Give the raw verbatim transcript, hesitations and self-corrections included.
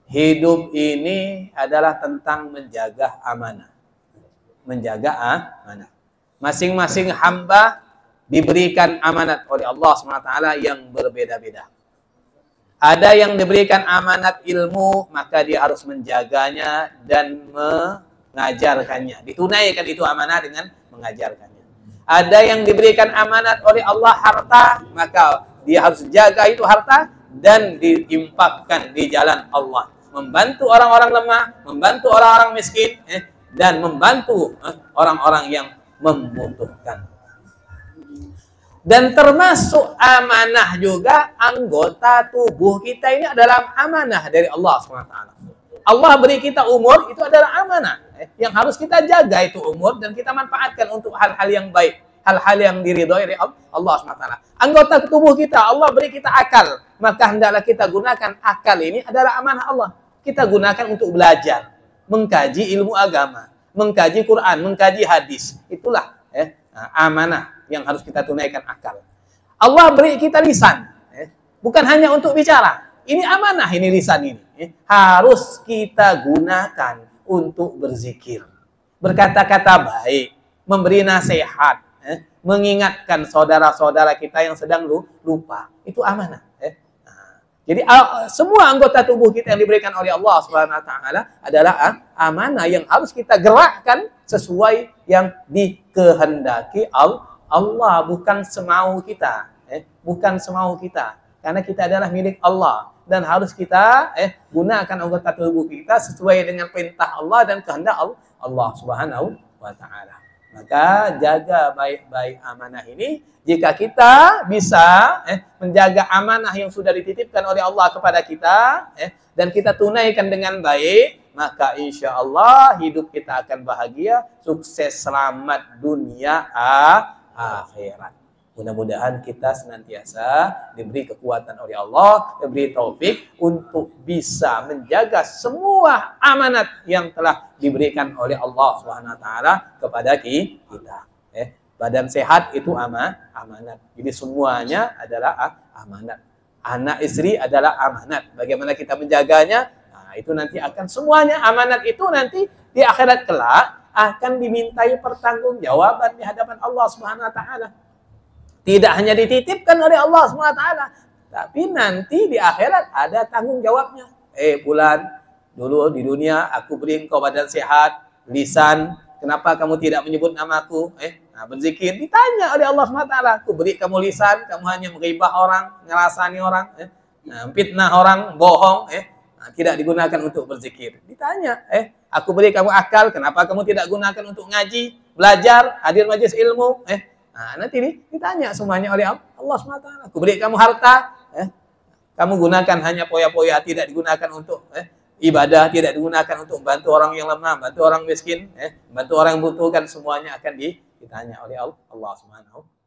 hidup ini adalah tentang menjaga amanah. Menjaga amanah. Masing-masing hamba diberikan amanat oleh Allah subhanahu wa taala yang berbeda-beda. Ada yang diberikan amanat ilmu, maka dia harus menjaganya dan mengajarkannya. Ditunaikan itu amanah dengan mengajarkannya. Ada yang diberikan amanat oleh Allah harta, maka dia harus jaga itu harta dan diimpakkan di jalan Allah. Membantu orang-orang lemah, membantu orang-orang miskin, eh, dan membantu orang-orang eh, yang membutuhkan. Dan termasuk amanah juga anggota tubuh kita ini adalah amanah dari Allah subhanahu wa taala. Allah beri kita umur, itu adalah amanah eh, yang harus kita jaga itu umur dan kita manfaatkan untuk hal-hal yang baik, hal-hal yang diridhoi oleh Allah subhanahu wa taala. Anggota tubuh kita, Allah beri kita akal, maka hendaklah kita gunakan akal ini adalah amanah Allah. Kita gunakan untuk belajar, mengkaji ilmu agama, mengkaji Quran, mengkaji hadis. Itulah eh, amanah yang harus kita tunaikan akal. Allah beri kita lisan, eh, bukan hanya untuk bicara. Ini amanah, ini lisan ini. Eh, harus kita gunakan untuk berzikir, berkata-kata baik, memberi nasihat, eh, mengingatkan saudara-saudara kita yang sedang lupa. Itu amanah. Eh. Nah, jadi uh, semua anggota tubuh kita yang diberikan oleh Allah subhanahu wa taala adalah uh, amanah yang harus kita gerakkan sesuai yang dikehendaki Allah. Allah bukan semau kita, eh, bukan semau kita, karena kita adalah milik Allah dan harus kita eh, gunakan anggota tubuh kita sesuai dengan perintah Allah dan kehendak Allah Subhanahu wa taala. Maka jaga baik-baik amanah ini. Jika kita bisa eh, menjaga amanah yang sudah dititipkan oleh Allah kepada kita eh, dan kita tunaikan dengan baik, maka insya Allah hidup kita akan bahagia, sukses, selamat dunia ah. akhirat. Mudah-mudahan kita senantiasa diberi kekuatan oleh Allah, diberi taufik untuk bisa menjaga semua amanat yang telah diberikan oleh Allah Subhanahu wa taala kepada kita. Eh, badan sehat itu ama, amanat. Jadi semuanya adalah amanat. Anak istri adalah amanat. Bagaimana kita menjaganya? Nah, itu nanti akan semuanya amanat itu nanti di akhirat kelak akan dimintai pertanggungjawaban di hadapan Allah Subhanahu wa taala. Tidak hanya dititipkan oleh Allah Subhanahu wa taala, tapi nanti di akhirat ada tanggung jawabnya. Eh bulan, dulu di dunia aku beri engkau badan sehat, lisan, kenapa kamu tidak menyebut namaku? Eh, nah, berzikir ditanya oleh Allah Subhanahu wa taala, aku beri kamu lisan, kamu hanya menghibah orang, ngerasani orang, eh, nah, fitnah orang, bohong, eh, nah, tidak digunakan untuk berzikir. Ditanya, eh aku beri kamu akal, kenapa kamu tidak gunakan untuk ngaji, belajar, hadir majelis ilmu? Eh, nah, nanti ditanya semuanya oleh Allah subhanahu wa taala. Aku beri kamu harta, eh, kamu gunakan hanya poya-poya, tidak digunakan untuk eh, ibadah, tidak digunakan untuk bantu orang yang lemah, bantu orang miskin, eh, bantu orang yang butuhkan, semuanya akan ditanya oleh Allah subhanahu